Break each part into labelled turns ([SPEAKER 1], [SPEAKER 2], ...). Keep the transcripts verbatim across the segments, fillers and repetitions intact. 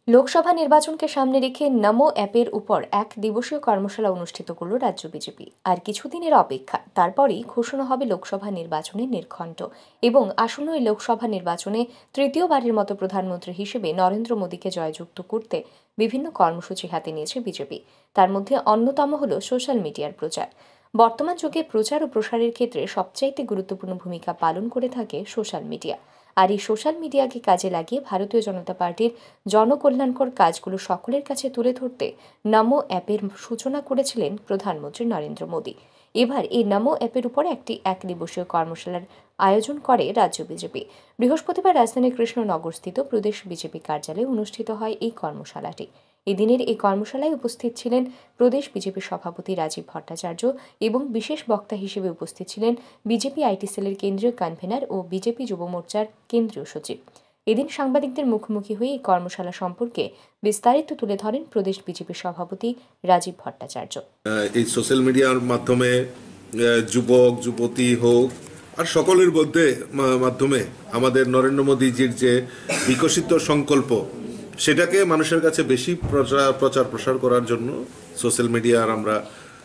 [SPEAKER 1] লোকসভা নির্বাচনকে সামনে রেখে নমো অ্যাপের উপর এক দিবসীয় কর্মশালা অনুষ্ঠিত করল রাজ্য বিজেপি। আর কিছুদিনের অপেক্ষা, তারপরই ঘোষণা হবে লোকসভা নির্বাচনের নির্ঘণ্ট এবং আসন্ন এই লোকসভা নির্বাচনে তৃতীয়বারের মতো প্রধানমন্ত্রী হিসেবে নরেন্দ্র মোদীকে জয়যুক্ত করতে বিভিন্ন কর্মসূচি হাতে নিয়েছে বিজেপি। তার মধ্যে অন্যতম হল সোশ্যাল মিডিয়ার প্রচার। বর্তমান যুগে প্রচার ও প্রসারের ক্ষেত্রে সবচাইতে গুরুত্বপূর্ণ ভূমিকা পালন করে থাকে সোশ্যাল মিডিয়া। আর এই সোশ্যাল মিডিয়াকে কাজে লাগিয়ে ভারতীয় জনতা পার্টির জনকল্যাণকর কাজগুলো সকলের কাছে তুলে ধরতে নমো অ্যাপের সূচনা করেছিলেন প্রধানমন্ত্রী নরেন্দ্র মোদী। এবার এই নমো অ্যাপের উপর একটি এক দিবসীয় কর্মশালার আয়োজন করে রাজ্য বিজেপি। বৃহস্পতিবার রাজধানীর কৃষ্ণনগরস্থিত প্রদেশ বিজেপি কার্যালয়ে অনুষ্ঠিত হয় এই কর্মশালাটি। এদিনের এই কর্মশালায় উপস্থিত ছিলেন প্রদেশ বিজেপি সভাপতি রাজীব ভট্টাচার্য এবং বিশেষ বক্তা হিসেবে উপস্থিত ছিলেন বিজেপি আইটি সেলের কেন্দ্রীয় কনভেনার ও বিজেপি যুব মোর্চার কেন্দ্রীয় সচিব। এদিন সাংবাদিকদের মুখোমুখি হয়ে এই কর্মশালা সম্পর্কে বিস্তারিত তুলে ধরেন প্রদেশ বিজেপি সভাপতি রাজীব ভট্টাচার্য।
[SPEAKER 2] এই সোশ্যাল মিডিয়ার মাধ্যমে যুবক যুবতী হোক আর সকলের মধ্যে মাধ্যমে আমাদের নরেন্দ্র মোদীজির যে বিকশিত সংকল্প সেটাকে মানুষের কাছে বেশি প্রচার প্রচার প্রসার করার জন্য সোশ্যাল মিডিয়ার আমরা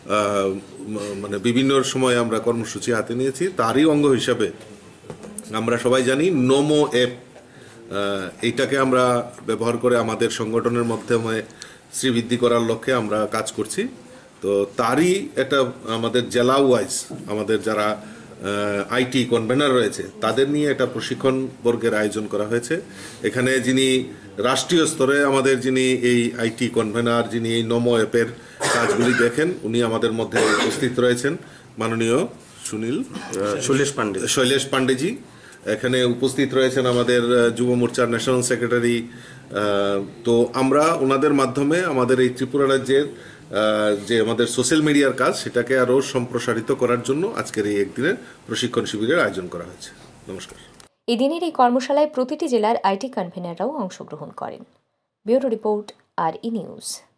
[SPEAKER 2] মানে বিভিন্ন সময় আমরা কর্মসূচি হাতে নিয়েছি। তারই অঙ্গ হিসাবে আমরা সবাই জানি নমো অ্যাপ, এইটাকে আমরা ব্যবহার করে আমাদের সংগঠনের মাধ্যমে শ্রীবৃদ্ধি করার লক্ষ্যে আমরা কাজ করছি। তো তারই একটা আমাদের জেলা ওয়াইজ আমাদের যারা আইটি কনভেনার রয়েছে তাদের নিয়ে একটা প্রশিক্ষণ বর্গের আয়োজন করা হয়েছে। এখানে যিনি রাষ্ট্রীয় স্তরে আমাদের যিনি এই আইটি কনভেনার, যিনি এই নমো অ্যাপের কাজগুলি দেখেন, উনি আমাদের মধ্যে উপস্থিত রয়েছেন মাননীয় সুনীল
[SPEAKER 3] শৈলেশ পান্ডে
[SPEAKER 2] শৈলেশ পান্ডেজি। এখানে উপস্থিত রয়েছেন আমাদের যুব মোর্চার ন্যাশনাল সেক্রেটারি। তো আমরা ওনাদের মাধ্যমে আমাদের এই ত্রিপুরা রাজ্যের যে আমাদের সোশ্যাল মিডিয়ার কাজ সেটাকে আরও সম্প্রসারিত করার জন্য আজকের এই একদিনের প্রশিক্ষণ শিবিরের আয়োজন করা হয়েছে। নমস্কার।
[SPEAKER 1] এদিনের এই কর্মশালায় প্রতিটি জেলার আইটি কনভেনাররাও অংশগ্রহণ করেন। ব্যুরো রিপোর্ট, আর ই নিউজ।